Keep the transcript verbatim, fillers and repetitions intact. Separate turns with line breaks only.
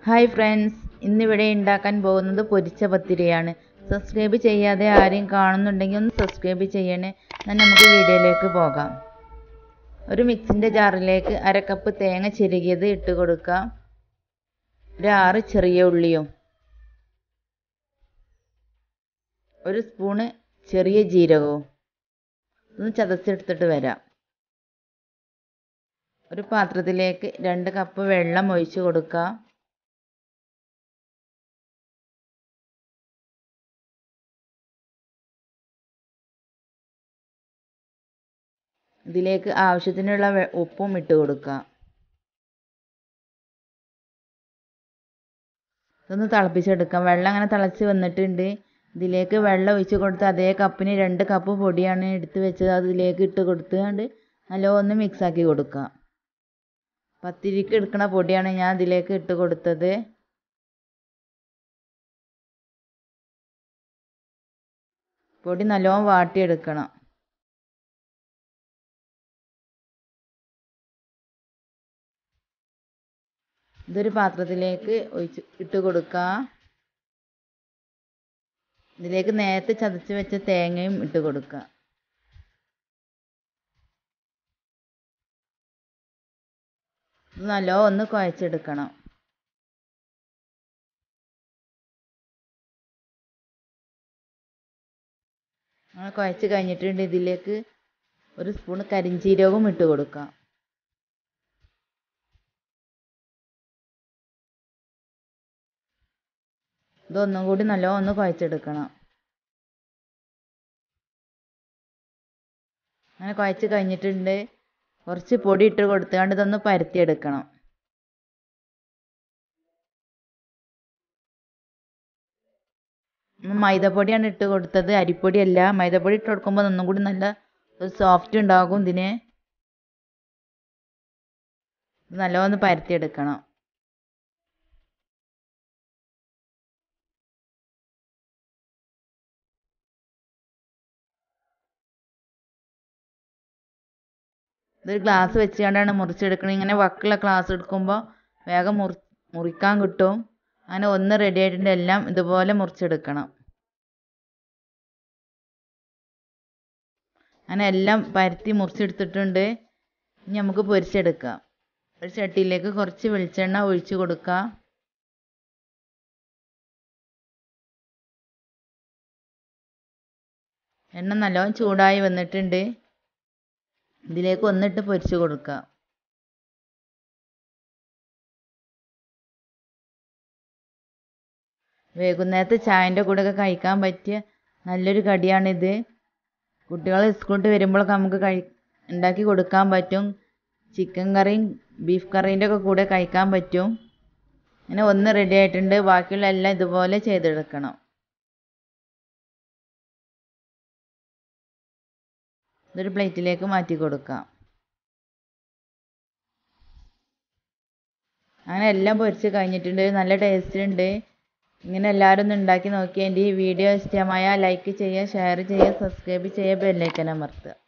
Hi friends, ഇന്നിവിടെ ഉണ്ടാക്കാൻ പോകുന്നത് പൊരിച്ച പത്തിരിയാണ്. സബ്സ്ക്രൈബ് ചെയ്യാതെ ആരെയും കാണുന്നുണ്ടെങ്കിൽ ഒന്ന് സബ്സ്ക്രൈബ് ചെയ്യണേ. എന്നാൽ നമുക്ക് വീഡിയോയിലേക്ക് പോകാം. ഒരു മിക്സിൻ്റെ ജാറിലേക്ക് അര കപ്പ് തേങ്ങ ചിരകിയത് ഇട്ട് കൊടുക്കാം. ഒരു ആറ് ചെറിയ ഉള്ളിയും ഒരു സ്പൂണ് ചെറിയ ജീരകവും ഒന്ന് ചതച്ചെടുത്തിട്ട് വരാം. ഒരു പാത്രത്തിലേക്ക് രണ്ട് കപ്പ് വെള്ളം ഒഴിച്ച് കൊടുക്കാം. ഇതിലേക്ക് ആവശ്യത്തിനുള്ള ഉപ്പും ഇട്ട് കൊടുക്കാം. ഇതൊന്ന് തിളപ്പിച്ചെടുക്കാം. വെള്ളം അങ്ങനെ തിളച്ച് വന്നിട്ടുണ്ട്. ഇതിലേക്ക് വെള്ളം ഒഴിച്ച് കൊടുത്ത് അതേ കപ്പിന് രണ്ട് കപ്പ് പൊടിയാണ് എടുത്ത് വെച്ചത്. അതിലേക്ക് ഇട്ട് കൊടുത്തുകൊണ്ട് നല്ലോണം ഒന്ന് മിക്സാക്കി കൊടുക്കാം. പത്തിരിക്ക് എടുക്കുന്ന പൊടിയാണ് ഞാൻ ഇതിലേക്ക് ഇട്ട് കൊടുത്തത്. പൊടി നല്ലോണം വാട്ടിയെടുക്കണം. ഇതൊരു പാത്രത്തിലേക്ക് ഒഴിച്ച് ഇട്ട് കൊടുക്കാം. ഇതിലേക്ക് നേരത്തെ ചതച്ച് വെച്ച തേങ്ങയും ഇട്ട് കൊടുക്കുക. ഇത് നല്ലോണം ഒന്ന് കുഴച്ചെടുക്കണം. അങ്ങനെ കുഴച്ച് കഴിഞ്ഞിട്ടുണ്ട്. ഇതിലേക്ക് ഒരു സ്പൂൺ കരിഞ്ചീരകവും ഇട്ട് കൊടുക്കാം. ഇതൊന്നും കൂടി നല്ലോണം ഒന്ന് കുഴച്ചെടുക്കണം. അങ്ങനെ കുഴച്ച് കഴിഞ്ഞിട്ടുണ്ട്. കുറച്ച് പൊടി ഇട്ട് കൊടുത്തുകൊണ്ട് ഇതൊന്ന് പരത്തിയെടുക്കണം. മൈദപ്പൊടിയാണ് ഇട്ട് കൊടുത്തത്, അരിപ്പൊടിയല്ല. മൈദപ്പൊടി ഇട്ട് കൊടുക്കുമ്പോൾ ഒന്നും കൂടി നല്ല സോഫ്റ്റ് ഉണ്ടാകും. ഇതിന് നല്ലോണം ഒന്ന് പരത്തിയെടുക്കണം. ഇതൊരു ഗ്ലാസ് വെച്ചുകൊണ്ടാണ് മുറിച്ചെടുക്കുന്നത്. ഇങ്ങനെ വക്കുള്ള ഗ്ലാസ് എടുക്കുമ്പോൾ വേഗം മുറി മുറിക്കാൻ കിട്ടും. അങ്ങനെ ഒന്ന് റെഡി ആയിട്ടുണ്ട്. എല്ലാം ഇതുപോലെ മുറിച്ചെടുക്കണം. അങ്ങനെ എല്ലാം പരത്തി മുറിച്ചെടുത്തിട്ടുണ്ട്. ഇനി നമുക്ക് പൊരിച്ചെടുക്കാം. ഒരു ചട്ടിയിലേക്ക് കുറച്ച് വെളിച്ചെണ്ണ ഒഴിച്ച് കൊടുക്കാം. എണ്ണ നല്ലോണം ചൂടായി വന്നിട്ടുണ്ട്. ഇതിലേക്ക് ഒന്നിട്ട് പൊരിച്ച് കൊടുക്കുക. വൈകുന്നേരത്തെ ചായൻ്റെ കൂടെയൊക്കെ കഴിക്കാൻ പറ്റിയ നല്ലൊരു കടിയാണിത്. കുട്ടികൾ സ്കൂളിൽ വരുമ്പോഴൊക്കെ നമുക്ക് കഴി ഉണ്ടാക്കി കൊടുക്കാൻ പറ്റും. ചിക്കൻ കറിയും ബീഫ് കറീൻ്റെ ഒക്കെ കൂടെ കഴിക്കാൻ പറ്റും. അങ്ങനെ ഒന്ന് റെഡി ആയിട്ടുണ്ട്. ബാക്കിയുള്ള എല്ലാം ഇതുപോലെ ചെയ്തെടുക്കണം. ഇതൊരു പ്ലേറ്റിലേക്ക് മാറ്റി കൊടുക്കാം. അങ്ങനെ എല്ലാം പൊരിച്ച് കഴിഞ്ഞിട്ടുണ്ട്. നല്ല ടേസ്റ്റ് ഉണ്ട്. ഇങ്ങനെ എല്ലാവരും ഒന്ന് ഉണ്ടാക്കി നോക്കിയാൽ എൻ്റെ ഈ വീഡിയോ ഇഷ്ടമായാൽ ലൈക്ക് ചെയ്യുക, ഷെയർ ചെയ്യുക, സബ്സ്ക്രൈബ് ചെയ്യുക, ബെല്ലൈക്കൻ അമർത്തുക.